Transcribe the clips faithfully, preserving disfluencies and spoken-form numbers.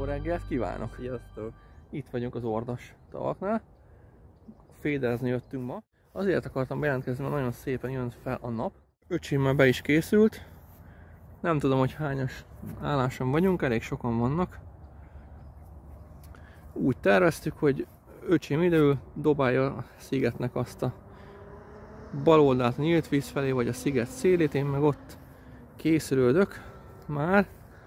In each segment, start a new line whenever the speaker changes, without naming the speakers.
Jó reggelt kívánok!
Sziasztok!
Itt vagyunk az Ordas tavaknál. Fédezni jöttünk ma. Azért akartam bejelentkezni, mert nagyon szépen jön fel a nap. Öcsémmel be is készült. Nem tudom, hogy hányas álláson vagyunk, elég sokan vannak. Úgy terveztük, hogy öcsém ideül dobálja a szigetnek azt a bal oldalt a nyílt víz felé, vagy a sziget szélét, én meg ott készülődök már.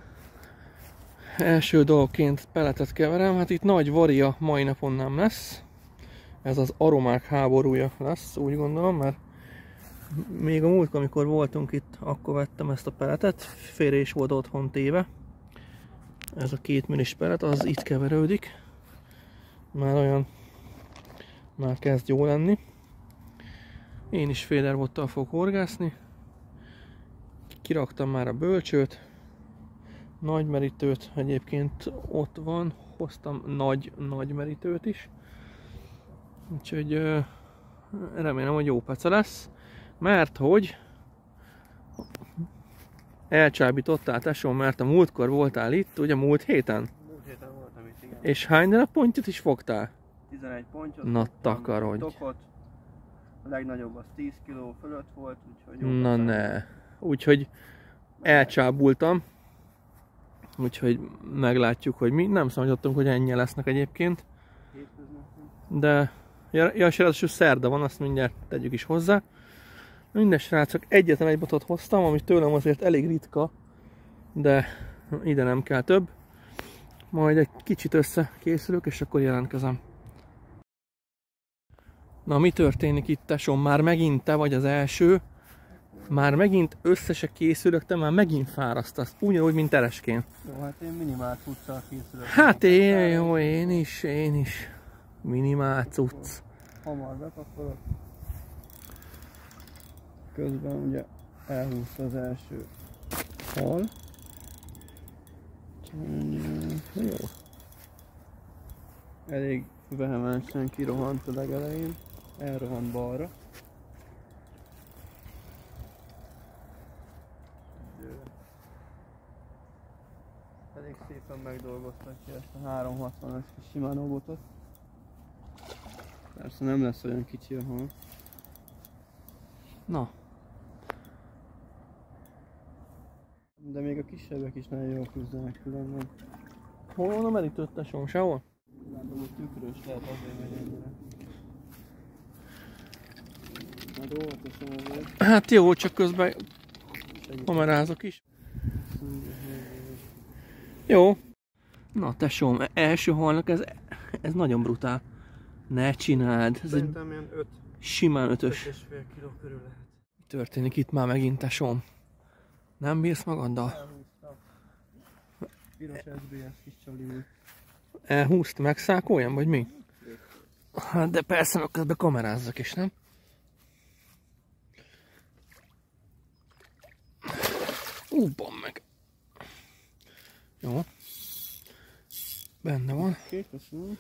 Első dolgként peletet keverem, hát itt nagy varia mai napon nem lesz. Ez az aromák háborúja lesz, úgy gondolom, mert még a múltkor, amikor voltunk itt, akkor vettem ezt a peletet, félre is volt otthon téve. Ez a két millis pelet, az itt keverődik. Már olyan, már kezd jó lenni. Én is fédervottal fogok horgászni. Kiraktam már a bölcsőt. Nagy merítőt egyébként ott van, hoztam nagy, nagy merítőt is. Úgyhogy euh, remélem, hogy jó peca lesz. Mert hogy elcsábítottál tesóm, mert a múltkor voltál itt, ugye múlt héten?
Múlt héten voltam itt, igen.
És hány darab pontyot is fogtál?
tizenegy pontyot.
Na takarodj!
Tokot. A legnagyobb az tíz kiló fölött volt, úgyhogy jó.
Na ne! Úgyhogy elcsábultam. Úgyhogy meglátjuk, hogy mi. Nem számítottunk, hogy ennyi lesznek egyébként. De ja, ja ráadásul szerda van, azt mindjárt tegyük is hozzá. Minden srácok, egyetlen egy botot hoztam, ami tőlem azért elég ritka, de ide nem kell több. Majd egy kicsit összekészülök, és akkor jelentkezem. Na, mi történik itt, tesóm? Már megint te vagy az első. Már megint össze se készülök, te már megint fárasztasz, ugyanúgy, mint Tereskén.
Jó, hát én minimál cuccal készülök.
Hát én, jó, én is, én is. Minimál cucc.
Hamar bepakolok. Közben ugye elhúzta az első hal. Jó. Elég vehemensen kirohant a legelején. Elrohant balra. Elég szépen megdolgoztatja ezt a háromszázhatvanas Shimano botot. Persze nem lesz olyan kicsi a hal.
Na.
De még a kisebbek is nagyon jól küzdenek különben.
Hol van a merítőt, tesóm? Sehol?
Látom, hogy tükrös lehet, azért megy ennyire. Hát óvatosan azért.
Hát jó, csak közben kamerázok is. Jó. Na tesóm, első halnak ez, ez nagyon brutál. Ne csináld. Ez
szerintem ilyen öt.
Simán ötös.
öt és fél kiló körül lehet.
Mi történik itt már megint, tesóm? Nem bírsz magaddal?
Elhúztam. Piros es bé es kis csali.
Elhúzt, megszákoljam, vagy mi? Hát de persze, meg közben kamerázzak is, nem? Ú, bam meg. Jó. Benne van.
Oké, köszönöm.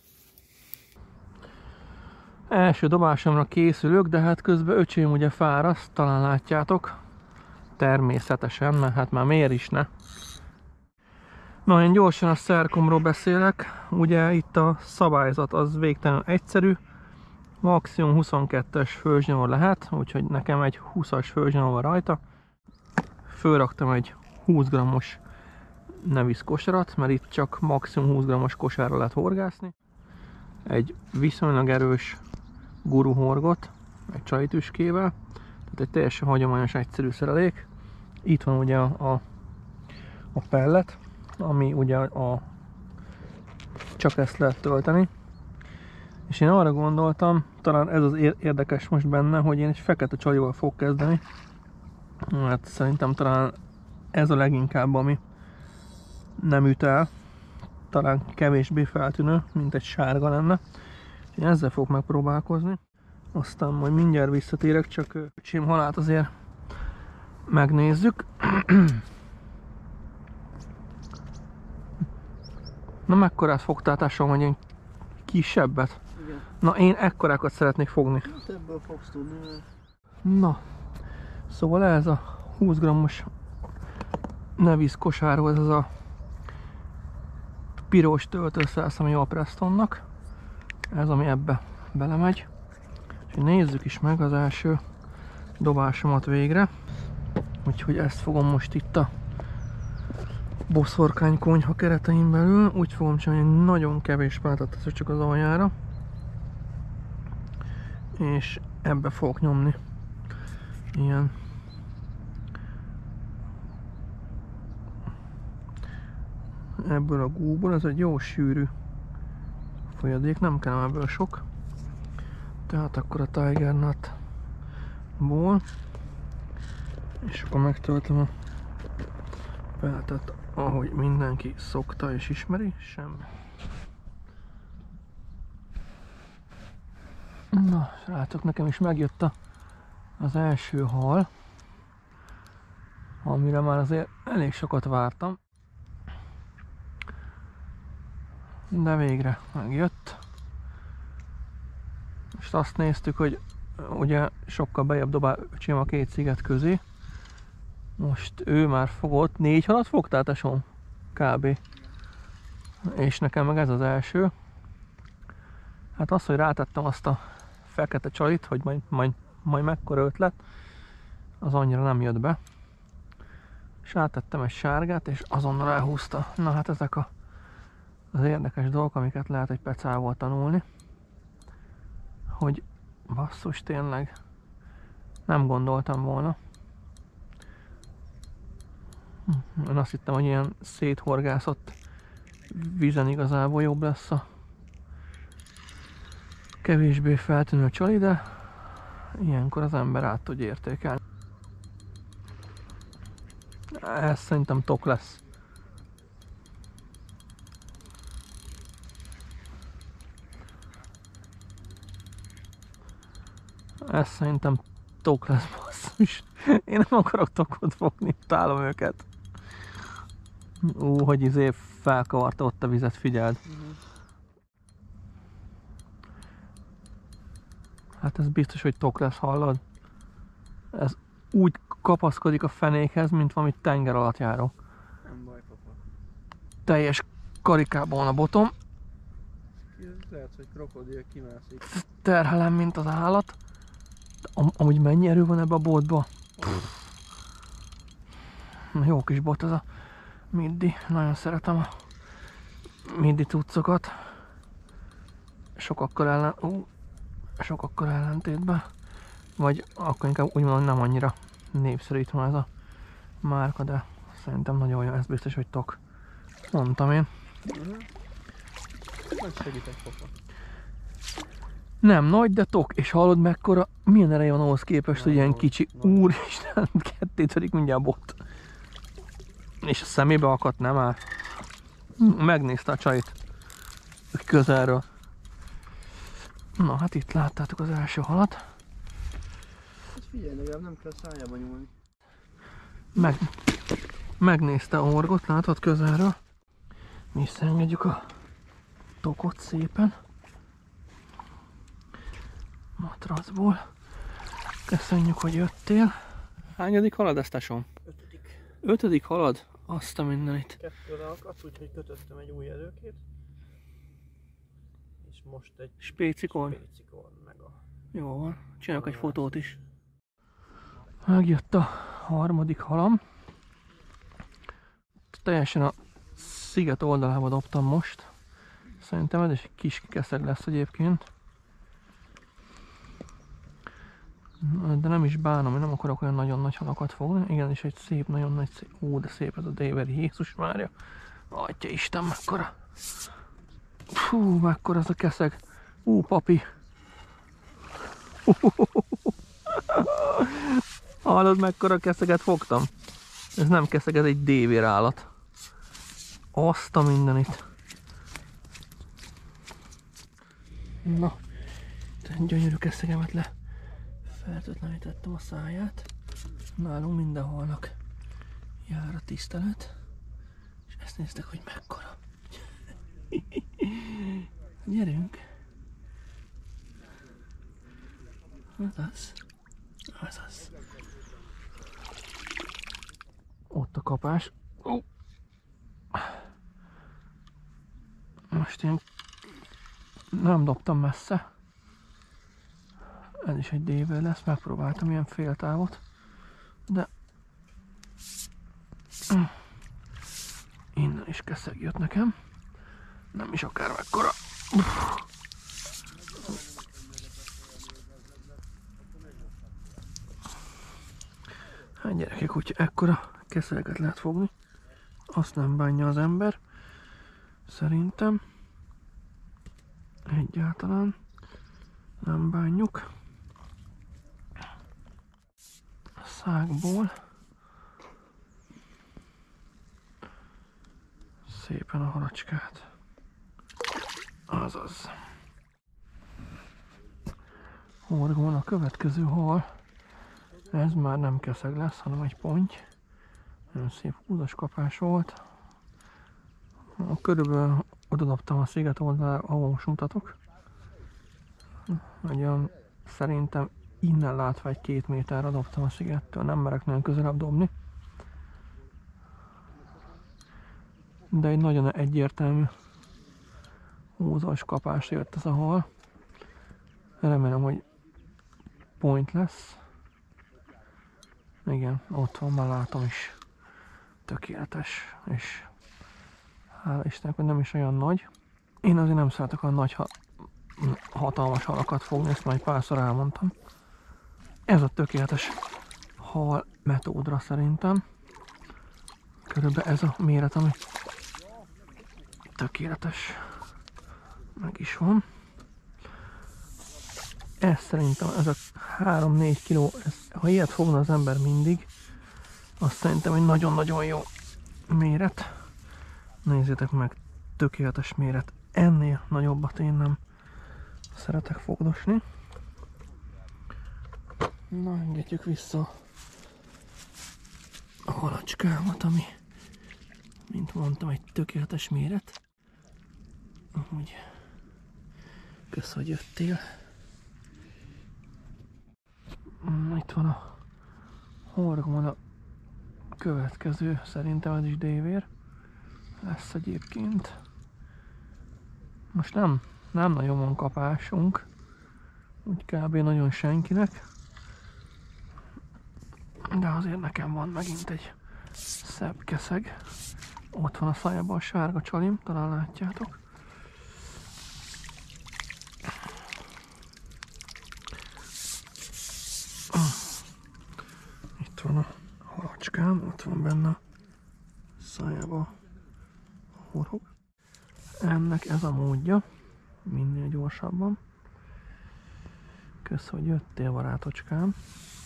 Első dobásomra készülök, de hát közben öcsém ugye fáraszt, talán látjátok. Természetesen, mert hát már miért is ne. Na, én gyorsan a szerkomról beszélek. Ugye itt a szabályzat az végtelenül egyszerű. Maximum huszonkettes főzsnyomor lehet, úgyhogy nekem egy húszas főzsnyomor van rajta. Fölraktam egy húsz grammos nevisz kosarat, mert itt csak maximum húsz grammos kosárra lehet horgászni. Egy viszonylag erős guru horgot, egy csajtüskével, tehát egy teljesen hagyományos, egyszerű szerelék. Itt van ugye a, a, a pellet, ami ugye a, csak ezt lehet tölteni. És én arra gondoltam, talán ez az érdekes most benne, hogy én egy fekete csalival fogok kezdeni. Hát szerintem talán ez a leginkább, ami nem üt el, talán kevésbé feltűnő, mint egy sárga lenne. Én ezzel fogok megpróbálkozni. Aztán majd mindjárt visszatérek, csak öcsém halát azért megnézzük. Na, mekkorát fogtál, tesóm, hogy én kisebbet?
Igen.
Na, én ekkorákat szeretnék fogni.
Hát ebből fogsz tudni.
Na, szóval ez a húsz grammos nevisz kosárhoz, ez a piros töltőszerszemű a Prestonnak. Ez, ami ebbe belemegy. És nézzük is meg az első dobásomat végre. Úgyhogy ezt fogom most itt a boszorkány konyha keretein belül. Úgy fogom csinálni, hogy nagyon kevés párat teszek csak az aljára. És ebbe fogok nyomni ilyen ebből a gúból, ez egy jó sűrű folyadék, nem kell ebből sok. Tehát akkor a Tiger Nut-ból, és akkor megtöltöm a peltet, ahogy mindenki szokta és ismeri, semmi. Na, srácok, nekem is megjött a, az első hal, amire már azért elég sokat vártam. De végre megjött. Most azt néztük, hogy ugye sokkal bejebb dobál öcsém a két sziget közé. Most ő már fogott, négy halat fogtál, tesóm? Kb. És nekem meg ez az első. Hát az, hogy rátettem azt a fekete csalit, hogy majd, majd, majd mekkora ötlet, az annyira nem jött be. És rátettem egy sárgát, és azonnal elhúzta. Na hát ezek a, az érdekes dolgok, amiket lehet egy pecával tanulni. Hogy basszus, tényleg nem gondoltam volna. Én azt hittem, hogy ilyen széthorgászott vízen igazából jobb lesz a kevésbé feltűnő csali, de ilyenkor az ember át tud értékelni. Ez szerintem tok lesz. Ez szerintem tok lesz, basszus. Én nem akarok tokot fogni, utálom őket. Ú, hogy izé felkavarta ott a vizet, figyeld. Uh-huh. Hát ez biztos, hogy tok lesz, hallod? Ez úgy kapaszkodik a fenékhez, mint valami tenger alatt járó.
Nem baj, papa.
Teljes karikában van a botom.
Lehet, hogy krokodil kimászik.
Terhelem, mint az állat. Am amúgy mennyi erő van ebbe a botba? Na, jó kis bot ez a Middi. Nagyon szeretem a Middi cuccokat. Sokakkal ellen... Uh, sokakkal ellentétben. Vagy akkor inkább úgy mondom, nem annyira népszerű itt van ez a márka, de szerintem nagyon jó, ez biztos, hogy tok. Mondtam én.
Uh-huh. Nagy segítek, papa.
Nem nagy, de tok, és hallod mekkora, milyen ereje van ahhoz képest, hogy ilyen kicsi. Úristen, ketté törik mindjárt a bot. És a szemébe akadt, nem áll. Megnézte a csajt közelről. Na hát itt láttátok az első halat.
Hát figyelj, legalább nem kell szájába nyúlni.
Meg, megnézte a orgot, látod közelről. Visszaengedjük a tokot szépen. Matracból. Köszönjük, hogy jöttél. Hányadik halad ezt, tesóm?
Ötödik.
Ötödik halad? Azt a mindenit.
Kettőre akadt, úgyhogy kötöttem egy új erőkét. És most egy
spécikon.
spécikon meg a...
Jó van, csinálok egy fotót is. Megjött a harmadik halam. Teljesen a sziget oldalába dobtam most. Szerintem ez is egy kis keszeg lesz egyébként. De nem is bánom, én nem akarok olyan nagyon nagy halakat fogni. Igen, és egy szép, nagyon nagy szép. Ó, de szép ez a Daveri, Jézus Mária. Atya Isten, mekkora. Fú, mekkora ez a keszeg. Ú, papi. Hallod, mekkora keszeget fogtam? Ez nem keszeg, ez egy dévér állat. Azt a mindenit. Na, gyönyörű keszegemet le fertőtlenítettem a száját. Nálunk minden halnak jár a tisztelet. És ezt néztek, hogy mekkora. Gyerünk! Az az. Az az. Ott a kapás. Oh. Most én nem dobtam messze. Ez is egy dével lesz, megpróbáltam ilyen féltávot, de innen is keszeg jött nekem. Nem is akár mekkora. Hát gyerekek, hogyha ekkora keszelget lehet fogni, azt nem bánja az ember. Szerintem egyáltalán nem bánjuk. A szákból szépen a halacskát. Azaz. Horgón a következő hal. Ez már nem keszeg lesz, hanem egy ponty. Nagyon szép húzas kapás volt. Körülbelül oda dobtam a sziget oldalára, ahol most mutatok. Olyan szerintem innen látva egy két méterre dobtam a szigettől, nem merek nagyon közelebb dobni. De egy nagyon egyértelmű húzós kapásra jött ez a hal. Remélem, hogy point lesz. Igen, ott van, már látom is. Tökéletes, és hála Istennek, hogy nem is olyan nagy. Én azért nem szeretek a nagy ha hatalmas halakat fogni, ezt már egy párszor elmondtam. Ez a tökéletes hal metódra szerintem. Körülbelül ez a méret, ami tökéletes. Meg is van. Ez szerintem, ez a három-négy kiló, ez, ha ilyet fogna az ember mindig, azt szerintem egy nagyon-nagyon jó méret. Nézzétek meg, tökéletes méret. Ennél nagyobbat én nem szeretek fogdosni. Na, engedjük vissza a halacskámat, ami, mint mondtam, egy tökéletes méret. Úgy, kösz, hogy jöttél. Itt van a horgón a következő, szerintem ez is dévér lesz egyébként. Most nem, nem nagyon van kapásunk, úgy kb. Nagyon senkinek, de azért nekem van megint egy szebb keszeg. Ott van a szájában a sárga csalim, talán látjátok. Itt van a halacskám, ott van benne a szájában a horog. Ennek ez a módja, minél gyorsabban. Kösz, hogy jöttél, barátocskám.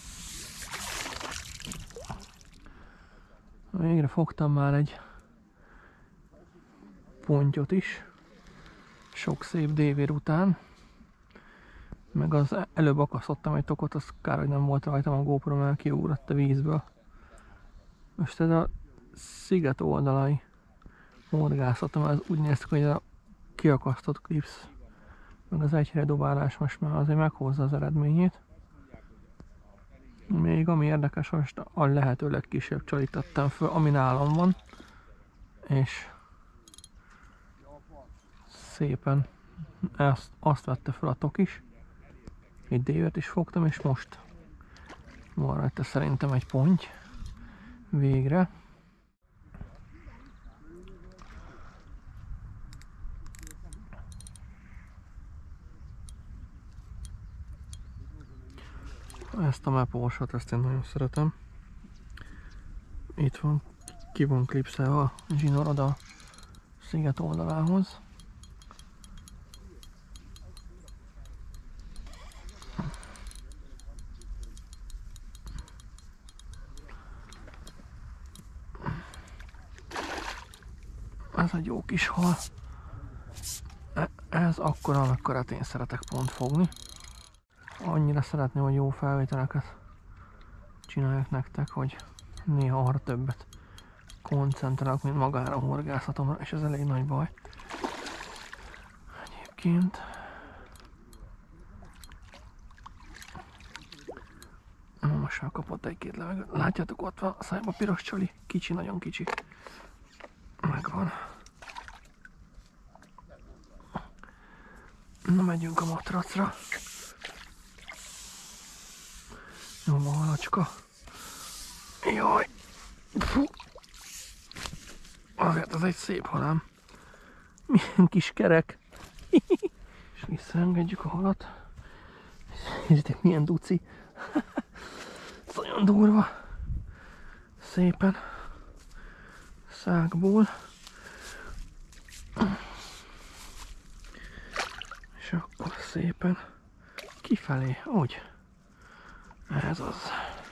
Végre fogtam már egy pontyot is, sok szép dévér után. Meg az előbb akasztottam egy tokot, az kár, hogy nem volt rajtam a GoPro, mert kiugrott a vízből. Most ez a sziget oldalai horgászottam, ez úgy néz ki, hogy a kiakasztott klipsz, meg az egyhely dobálás most már azért meghozza az eredményét. Még ami érdekes, most a lehető legkisebb csalit tettem föl, ami nálam van, és szépen ezt, azt vette fel a tok is. Egy dévet is fogtam, és most van rajta szerintem egy ponty. Végre. Ezt a mepósot, ezt én nagyon szeretem. Itt van, ki van klipszelve a zsinórod a sziget oldalához. Ez egy jó kis hal. Ez akkora, amekkorát én szeretek pont fogni. Annyira szeretném, hogy jó felvételeket csináljak nektek, hogy néha arra többet koncentrálok, mint magára a horgászatomra, és ez elég nagy baj. Egyébként most már kapott egy-két levegőt. Látjátok, ott van a szájban piros csali, kicsi, nagyon kicsi. Megvan. Na, megyünk a matracra. Jó, a halacska. Jaj! Fú. Azért ez egy szép halám. Milyen kis kerek. És visszaengedjük a halat. Nézzétek, milyen duci. Ez olyan durva. Szépen. Szágból. És akkor szépen kifelé, úgy. Ez az.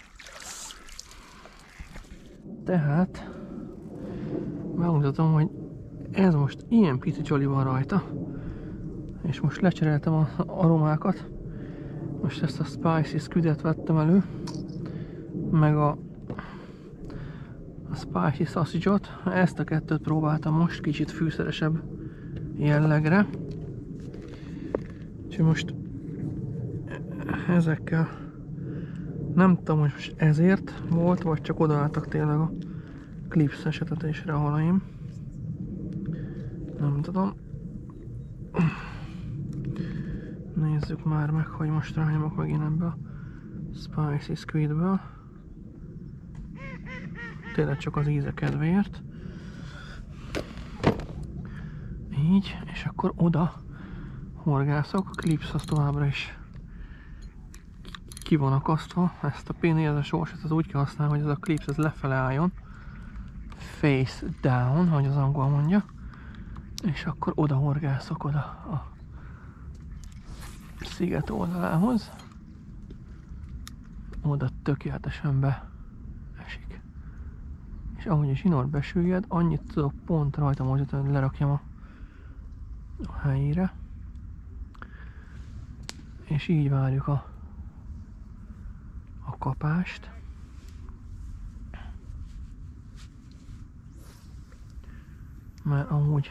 Tehát megmutatom, hogy ez most ilyen pici csali van rajta. És most lecseréltem az aromákat. Most ezt a Spicy Squid-et vettem elő. Meg a, a Spicy Sausage-ot. Ezt a kettőt próbáltam most kicsit fűszeresebb jellegre. Úgyhogy most ezekkel nem tudom, hogy most ezért volt, vagy csak odaálltak tényleg a klipsz esetetésre a halaim. Nem tudom. Nézzük már meg, hogy most rányomok megint ebbe a Spicy Squidből. Tényleg csak az íze kedvéért. Így, és akkor oda horgászok. A klipsz az továbbra is ki van akasztva. Ezt a pénzes sorsot az úgy kell használni, hogy ez a klipsz ez lefele álljon. Face down, ahogy az angol mondja. És akkor oda horgászok oda a sziget oldalához. Oda tökéletesen be esik. És ahogy a zsinór besüllyed, annyit tudok pont rajta mozdítani, hogy lerakjam a, a helyére. És így várjuk a, a kapást. Mert amúgy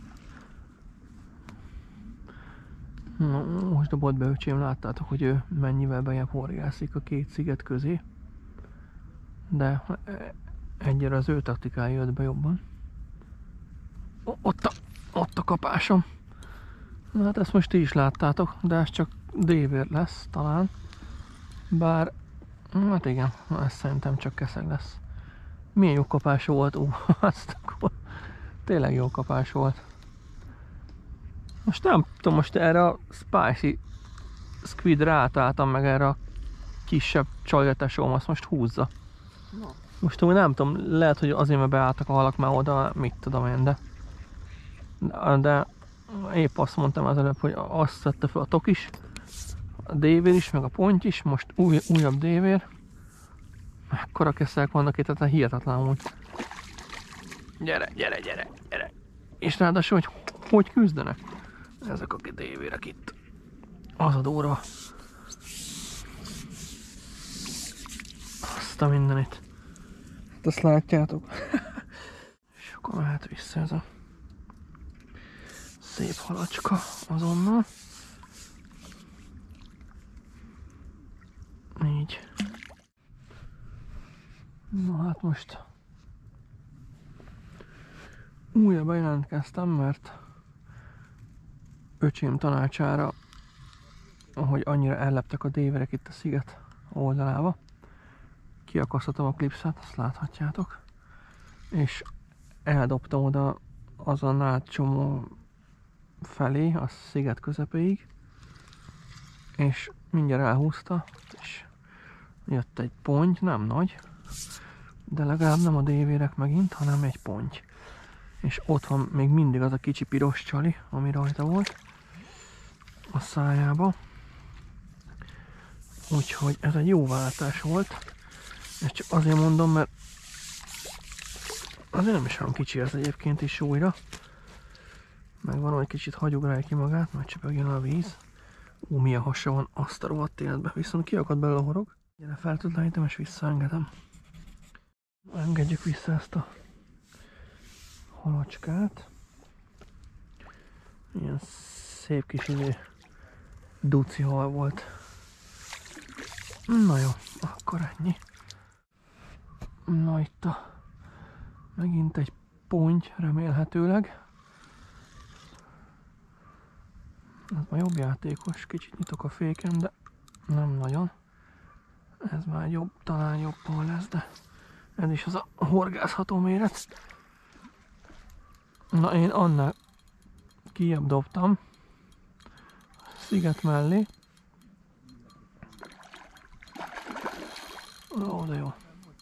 na, most dobott be öcsém, láttátok, hogy ő mennyivel bejebb horgászik a két sziget közé. De egyre az ő taktikája jött be jobban. Ott a, ott a kapásom. Na hát ezt most ti is láttátok, de ez csak dévér lesz talán. Bár, hát igen, ez szerintem csak keszeg lesz. Milyen jó kapás volt, ú, azt akkor tényleg jó kapás volt. Most nem tudom, most erre a Spicy Squidre átálltam, meg erre a kisebb csajgatásóm, azt most húzza. No. Most úgy nem tudom, lehet, hogy azért, mert beálltak a halak már oda, mit tudom én, de de épp azt mondtam az előbb, hogy azt szedte fel a tok is, a dévér is, meg a ponty is, most új, újabb dévér. Mekkora keszek vannak itt, tehát hihetetlen úgy. Gyere, gyere, gyere, gyere. És ráadásul, hogy hogy küzdenek ezek a dévérek itt. Az a durva. Azt a mindenit. Hát azt látjátok. És akkor mehet vissza ez a szép halacska azonnal. Így. Na hát most újra bejelentkeztem, mert öcsém tanácsára, ahogy annyira elleptek a déverek itt a sziget oldalába, kiakasztottam a klipszet, azt láthatjátok, és eldobtam oda azon átcsomó felé, a sziget közepéig, és mindjárt elhúzta, és jött egy ponty, nem nagy, de legalább nem a dévérek megint, hanem egy ponty. És ott van még mindig az a kicsi piros csali, ami rajta volt a szájába. Úgyhogy ez egy jó váltás volt. Ezt csak azért mondom, mert azért nem is olyan kicsi ez egyébként is újra. Meg van, hogy kicsit hagyjuk rá ki magát, majd csöpögjön a víz. Ú, milyen hasa van, azt a rohadt életbe. Viszont kiakad belőle a horog. Gyere, feltudlánítom és visszaengedem. Engedjük vissza ezt a halacskát. Ilyen szép kis izé duci hal volt. Na jó, akkor ennyi. Na itt a megint egy ponty remélhetőleg. Ez már jobb játékos, kicsit nyitok a féken, de nem nagyon. Ez már jobb, talán jobban lesz, de ez is az a horgászható méret. Na én annál kijebb dobtam, sziget mellé. Ó, de jó.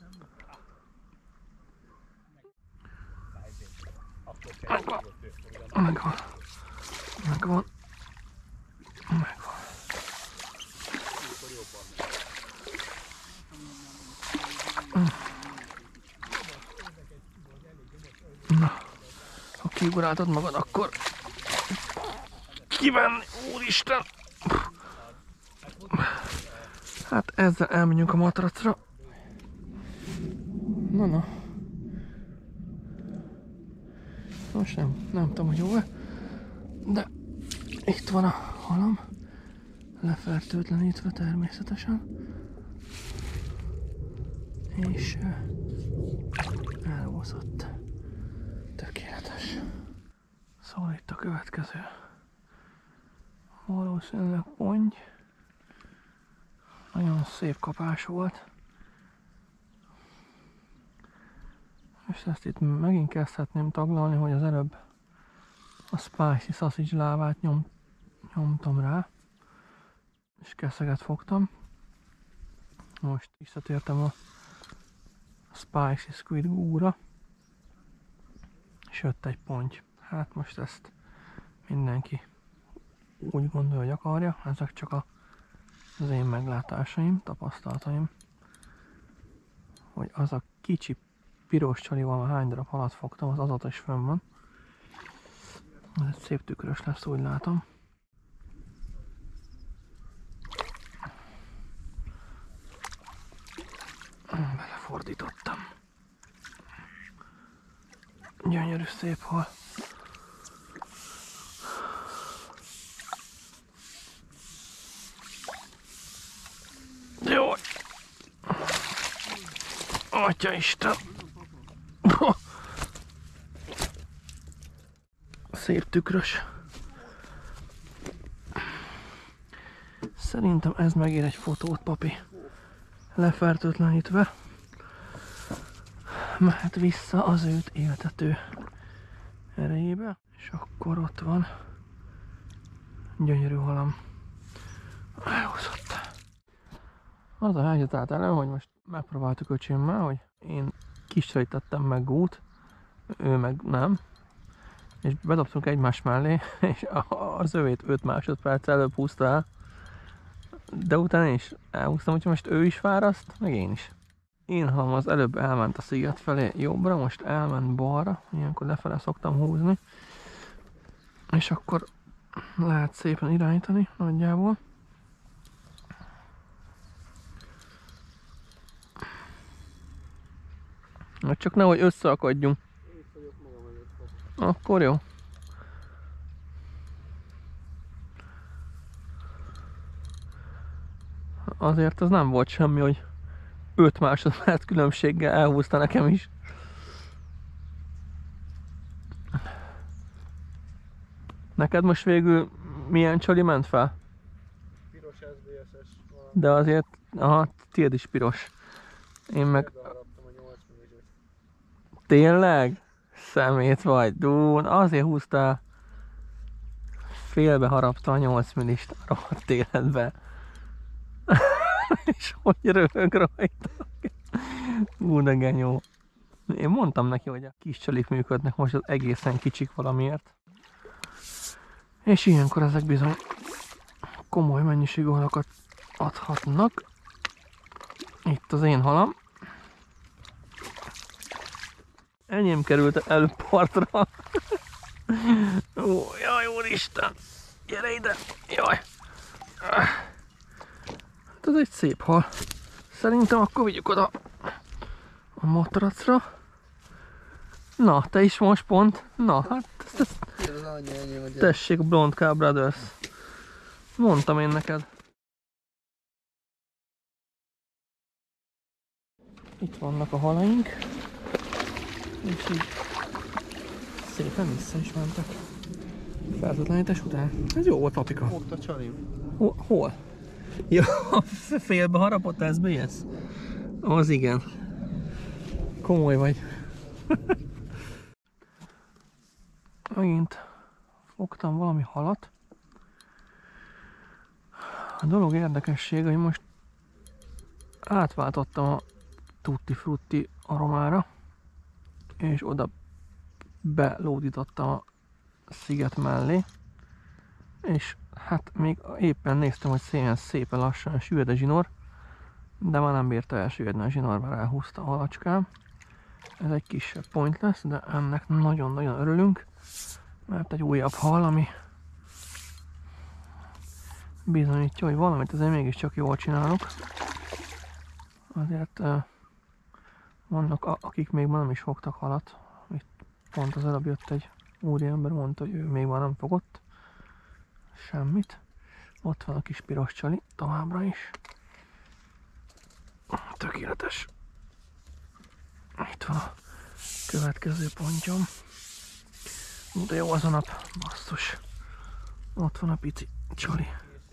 Megvan. Megvan. Megvan. Megvan. Na, ha kiugráltad magad, akkor kivenni, úristen! Hát ezzel elmegyünk a matracra. Na, na. Most nem, nem tudom, hogy jó-e, de itt van a halam, lefertőtlenítve természetesen, és elhúzott. Tökéletes. Szóval itt a következő. Valószínűleg ponty. Nagyon szép kapás volt. És ezt itt megint kezdhetném taglalni, hogy az előbb a spicy sausage lávát nyom, nyomtam rá, és keszeget fogtam. Most visszatértem a spicy squid gúra, és jött egy ponty. Hát most ezt mindenki úgy gondolja, hogy akarja, ezek csak a, az én meglátásaim, tapasztalataim, hogy az a kicsi piros csalival, hány darab halat fogtam, az azóta is fönn van. Ez egy szép tükrös lesz, úgy látom. Belefordítottam. Gyönyörű szép hal. Jó. Atyaisten. Szép tükrös. Szerintem ez megér egy fotót, papi. Lefertőtlenítve mehet vissza az őt éltető erejébe, és akkor ott van gyönyörű halam. Elhúzott. Az a helyzet állt elő, hogy most megpróbáltuk öcsémmel, hogy én kisajtettem meg gút, ő meg nem, és bedobtunk egymás mellé, és az övét öt másodperc előbb húzta el, de utána én is elhúztam, hogy most ő is fáraszt, meg én is. Én halam az előbb elment a sziget felé jobbra, most elment balra, ilyenkor lefele szoktam húzni, és akkor lehet szépen irányítani nagyjából. Mert csak nehogy összeakadjunk. Akkor jó. Azért az nem volt semmi, hogy öt másodperc különbséggel elhúzta nekem is. Neked most végül milyen csali ment fel?
Piros es bé es-es valami.
De azért, aha, tiéd is piros. Én meg... Tényleg? Szemét vagy, dún, azért húztál. Félbe harapta a nyolc millist a rohadt életbe. És hogy röhög rajta. Ú, de genyó. Én mondtam neki, hogy a kis csalik működnek, most az egészen kicsik valamiért. És ilyenkor ezek bizony komoly mennyiségű halakat adhatnak. Itt az én halam. Enyém került előbb partra. Ó, jaj, úristen! Gyere ide! Jaj! Hát ez egy szép hal. Szerintem akkor vigyük oda a matracra. Na, te is most pont. Na, hát ezt, ezt... Tessék, Blond Cow Brothers. Mondtam én neked. Itt vannak a halaink. És így szépen vissza is mentek. Fertőtlenítás után? Ez jó volt, papika.
Ott a csalim.
Hol? Hol? Ja, félbe harapott ez bé es? Az igen. Komoly vagy. Megint fogtam valami halat. A dolog érdekessége, hogy most átváltottam a tutti frutti aromára, és oda belódítottam a sziget mellé, és hát még éppen néztem, hogy szépen, szépen lassan süllyed a zsinór, de már nem bírta elsüllyedni a zsinórba, ráhúzta a halacskám. Ez egy kisebb point lesz, de ennek nagyon-nagyon örülünk, mert egy újabb hal, ami bizonyítja, hogy valamit azért mégiscsak jól csinálok. Azért uh, vannak, akik még ma nem is fogtak halat. Itt pont az előbb jött egy úriember, mondta, hogy ő még már nem fogott semmit. Ott van a kis piros csali, továbbra is. Tökéletes. Itt van a következő pontjom. De jó az a nap, basszus. Ott van a pici csali.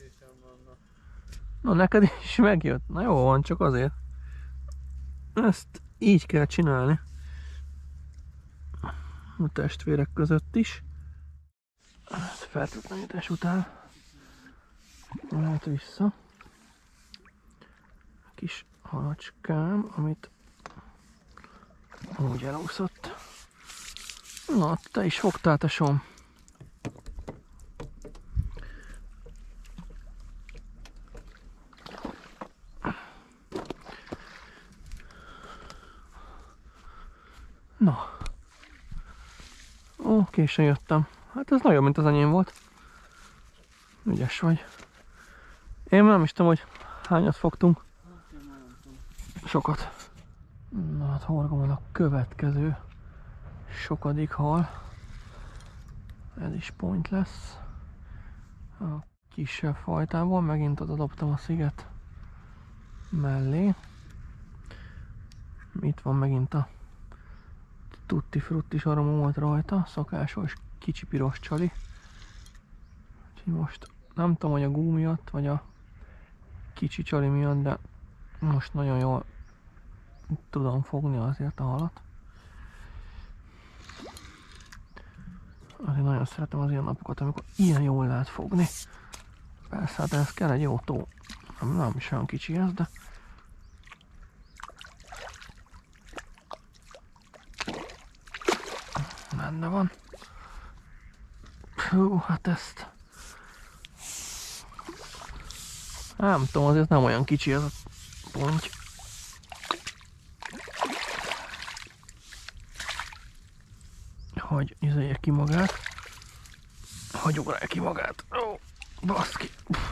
Na neked is megjött. Na jó van, csak azért. Ezt így kell csinálni. A testvérek között is. Fertőtlenítás után lehet vissza. A kis halacskám, amit úgy elúszott. Na, te is fogtál, tesóm. Na. Ó, későn jöttem. Hát ez nagyon, mint az enyém volt. Ügyes vagy. Én nem is tudom, hogy hányat fogtunk. Sokat. Na hát horgomon a következő sokadik hal. Ez is point lesz. A kisebb fajtából megint oda dobtam a sziget mellé. Itt van megint a tutti fruttis aroma volt rajta, szokásos kicsi piros csali. Úgyhogy most nem tudom, hogy a gú miatt, vagy a kicsi csali miatt, de most nagyon jól tudom fogni azért a halat. Azért nagyon szeretem az ilyen napokat, amikor ilyen jól lehet fogni. Persze, hát ez kell egy jó tó. Nem, nem is olyan kicsi ez, de benne van. Hú, hát ezt nem tudom, azért nem olyan kicsi ez a ponty. Hogy izélje ki magát. Hogy ugrálja ki magát. Ó, baszki.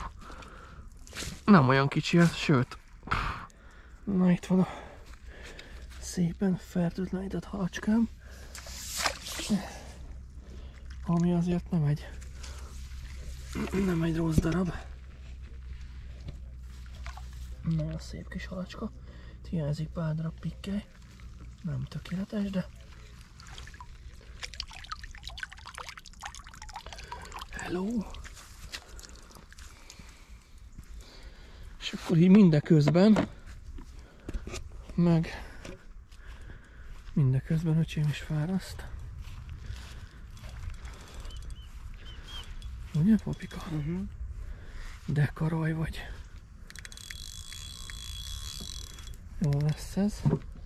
Nem olyan kicsi ez, sőt. Na itt van a szépen fertőtlenített halacskám. Ami azért nem egy nem egy rossz darab. Nagyon szép kis halacska. Hiányzik pár darab pikkely. Nem tökéletes, de hello! És akkor így mindeközben meg mindeközben öcsém is fáraszt. Ugye, papika? Uh-huh. De karaj vagy. Jó lesz ez.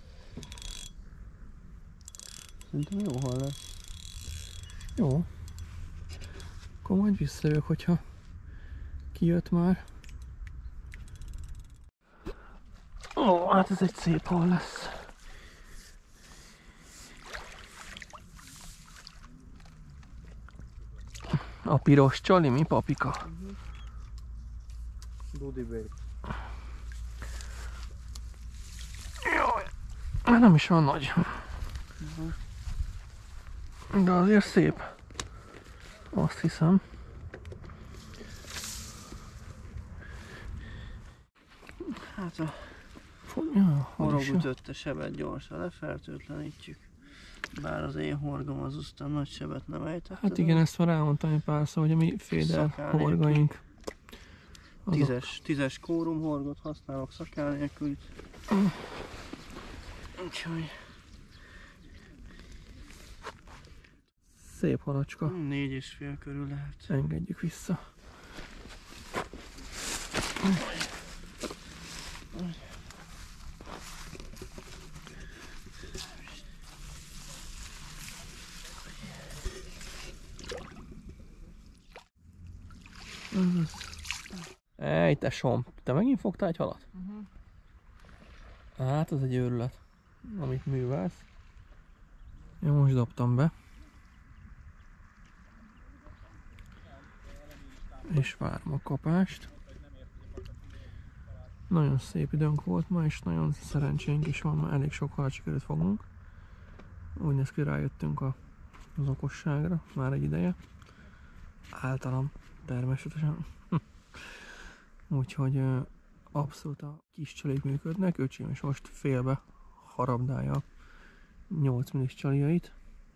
Szerintem jó hal lesz.
Jó. Akkor majd visszajövök, hogyha kijött már. Ó, hát ez egy szép hal lesz. A piros csali, mi, papika?
Uh-huh. Booty bait.
Jaj, nem is olyan nagy. Uh-huh. De azért szép. Azt hiszem.
Hát a
ja,
horogütötte sebet gyorsan lefertőtlenítjük. Bár az én horgom az aztán nagy sebet nem ejtett.
Hát igen, ezt már elmondtam én párszor, hogy a mi féder
Szakál
horgaink. Azok...
Tízes, tízes kórum horgot használok szakál nélkül itt. Úgyhogy...
Szép halacska.
Négy és fél körül lehet.
Engedjük vissza. Ej, tesóm, te megint fogtál egy halat? Uh-huh. Hát, az egy őrület, amit művelsz. Én most dobtam be. És várom a kapást. Nagyon szép időnk volt ma, és nagyon szerencsénk is van, mert elég sok halat sikerült fognunk. Úgy néz ki, rájöttünk a, az okosságra, már egy ideje. Általam, természetesen. Úgyhogy abszolút a kis csalék működnek, öcsém is most félbe harabdálja nyolc millis csaliait.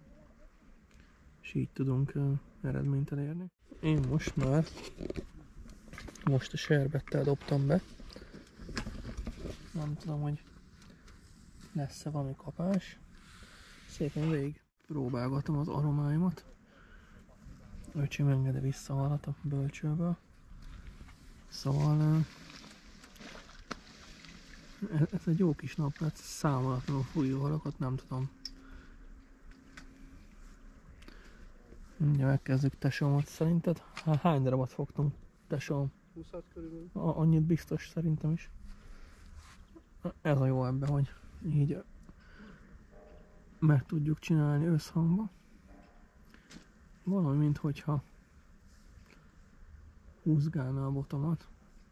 És így tudunk eredményt elérni. Én most már most a serbettel dobtam be. Nem tudom, hogy lesz-e valami kapás. Szépen végig próbálgatom az aromáimat. Öcsém engedi vissza a halat a bölcsőből. Szóval ez egy jó kis nap, mert számolatlanul fújó halakat nem tudom. Mindjárt megkezdjük tesómat, szerinted? Hány darabot fogtunk, tesóm?
húszat körülbelül.
Annyit biztos szerintem is. Ez a jó ebben, hogy így meg tudjuk csinálni összhangba. Valami, minthogyha húzgálna a botomat.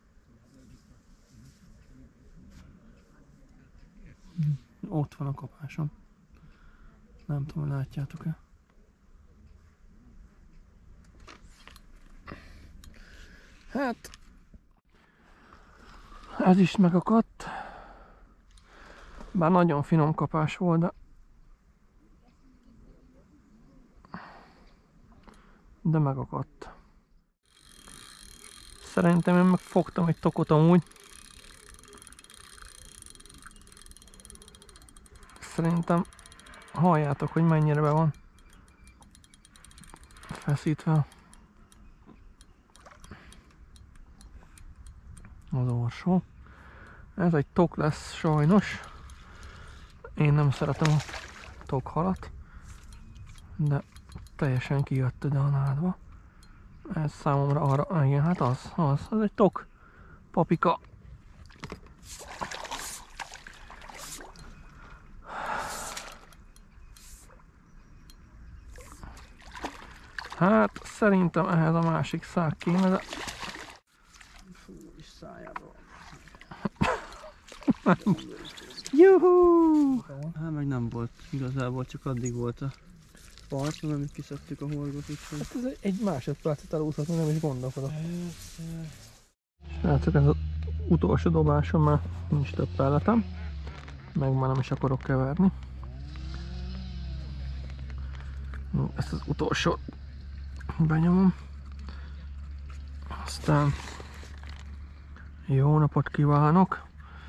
Ott van a kapásom. Nem tudom, látjátok-e? Hát ez is megakadt. Bár nagyon finom kapás volt, de de megakadt. Szerintem én megfogtam egy tokot amúgy. Szerintem halljátok, hogy mennyire be van feszítve az orsó. Ez egy tok lesz sajnos. Én nem szeretem a tokhalat, de teljesen kijött ide a nádba. Ez számomra arra, igen, hát az, az, az egy tok papika. Hát szerintem ehhez a másik szák kéne, de...
Fú, és szájába.
Juhú!
Hát meg nem volt, igazából csak addig volt a part, amit kiszedtük a horgot, úgyhogy...
Hát ez egy, egy másodpercet elúszhatni, nem is gondolkodok. Srácok, ez az utolsó dobásom, már nincs több pelletem. Meg már nem is akarok keverni. Ezt az utolsó benyomom. Aztán jó napot kívánok!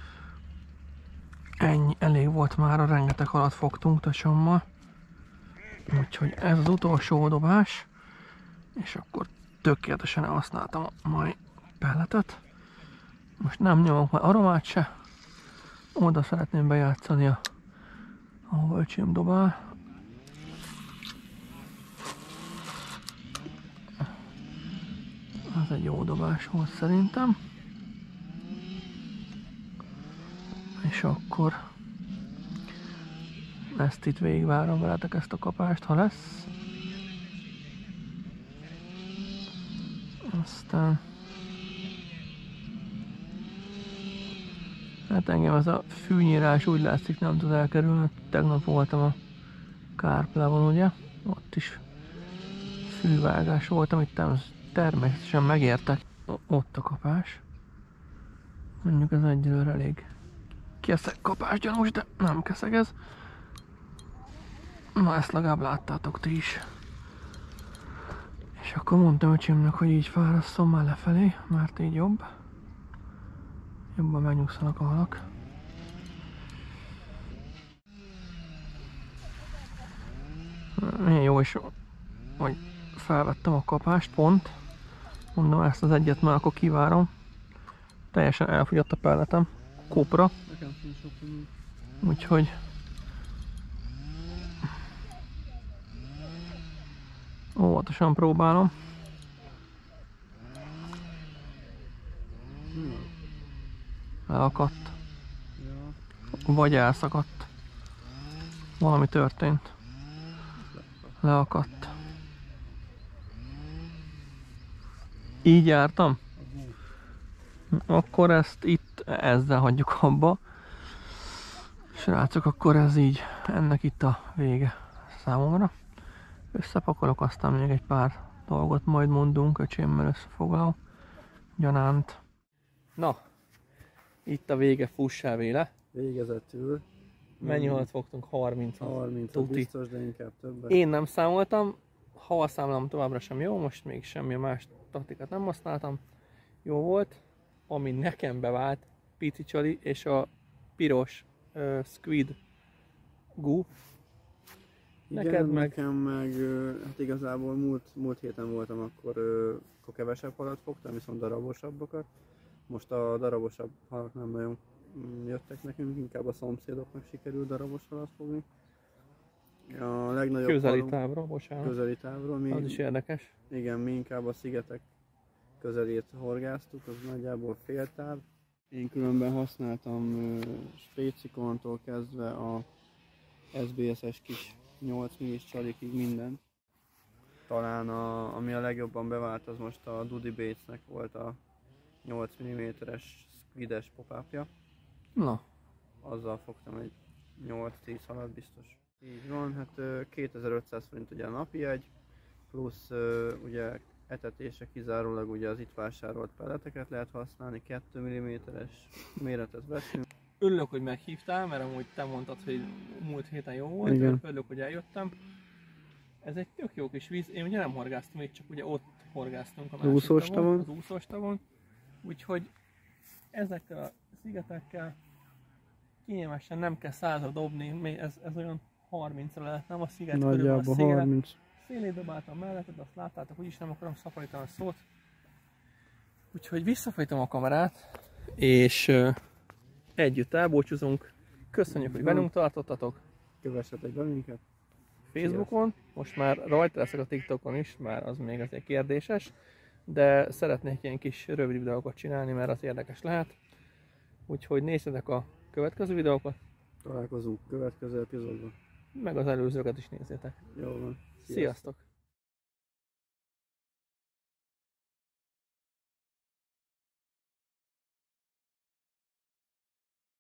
Ennyi, elég volt már, a rengeteg halat fogtunk tesommal. Úgyhogy ez az utolsó dobás. És akkor tökéletesen elhasználtam a mai pelletet. Most nem nyomok már aromát se. Oda szeretném bejátszani a, ahol öcsém dobál. Ez egy jó dobás volt szerintem. És akkor ezt itt végigvárom veletek, ezt a kapást, ha lesz. Aztán hát engem ez a fűnyírás úgy látszik nem tud elkerülni. Tegnap voltam a Kárplávon, ugye? Ott is fűvágás volt, amit természetesen megértek. Ott a kapás. Mondjuk ez egyelőre elég keszeg kapás gyanús, de nem keszeg ez. Na ezt legalább láttátok ti is. És akkor mondtam öcsémnek, hogy így fárasszom már lefelé, mert így jobb. Jobban megnyugszanak a halak. Milyen jó is, hogy felvettem a kapást pont. Mondom, ezt az egyet már akkor kivárom. Teljesen elfogyott a pelletem. Kopra.
Nekem sincs sok minden.
Úgyhogy óvatosan próbálom. Leakadt.
Ja.
Vagy elszakadt. Valami történt. Leakadt. Így jártam? Akkor ezt itt ezzel hagyjuk abba. Srácok, akkor ez így, ennek itt a vége számomra. Összepakolok, aztán még egy pár dolgot majd mondunk, öcsémmel összefoglalom. Gyanánt. Na, itt a vége, fussál véle.
Végezetül.
Mennyi halat fogtunk? harminc.
harminc
Tuti.
biztos, de inkább többet.
Én nem számoltam, ha számolom továbbra sem jó, most még semmi más taktikát nem használtam. Jó volt, ami nekem bevált, pici csali és a piros uh, squid gú.
Igen,
Neked meg?
Nekem meg, hát igazából múlt, múlt héten voltam, akkor, akkor kevesebb halat fogtam, viszont darabosabbakat. Most a darabosabb halak nem nagyon jöttek nekünk, inkább a szomszédoknak sikerült darabos halat fogni. A legnagyobb
Közeli
halunk,
távra, bocsánat.
közeli távról. Mi,
Az is érdekes.
igen, mi inkább a szigetek közelét horgáztuk, az nagyjából fél táv. Én különben használtam uh, spécikontól kezdve a es bé es-es kis nyolc millis csalikig mindent. Talán a, ami a legjobban bevált, az most a Dudi Batesnek volt a nyolc milliméteres squides pop-upja.
Na,
Azzal fogtam egy nyolc-tíz halat biztos. Így van, hát kétezer-ötszáz forint ugye a napi egy, plusz ugye etetése kizárólag ugye az itt vásárolt pelleteket lehet használni, kettő milliméteres méretet veszünk.
örülök, hogy meghívtál, mert amúgy te mondtad, hogy múlt héten jó volt.
Igen.
Örülök, hogy eljöttem. Ez egy tök jó kis víz. Én ugye nem horgáztam itt, csak ugye ott horgáztunk a másik
Úszós
tavon,
tavon.
az úszós tavon. Úgyhogy ezekkel a szigetekkel kényelmesen nem kell százra dobni, ez, ez olyan harmincra lehet, nem a sziget körül a széle.
harminc.
Szélét dobáltam melletted, azt láttátok, úgyis nem akarom szaporítani a szót. Úgyhogy visszafojtom a kamerát, és uh, együtt elbúcsúzunk. Köszönjük, hogy velünk tartottatok.
Kövessetek be minket.
Facebookon, most már rajta leszek a TikTokon is, már az még azért kérdéses, de szeretnék ilyen kis rövid videókat csinálni, mert az érdekes lehet. Úgyhogy nézzetek a következő videókat.
Találkozunk következő epizódban.
Meg az előzőket is nézzétek.
Jó van.
Sziasztok!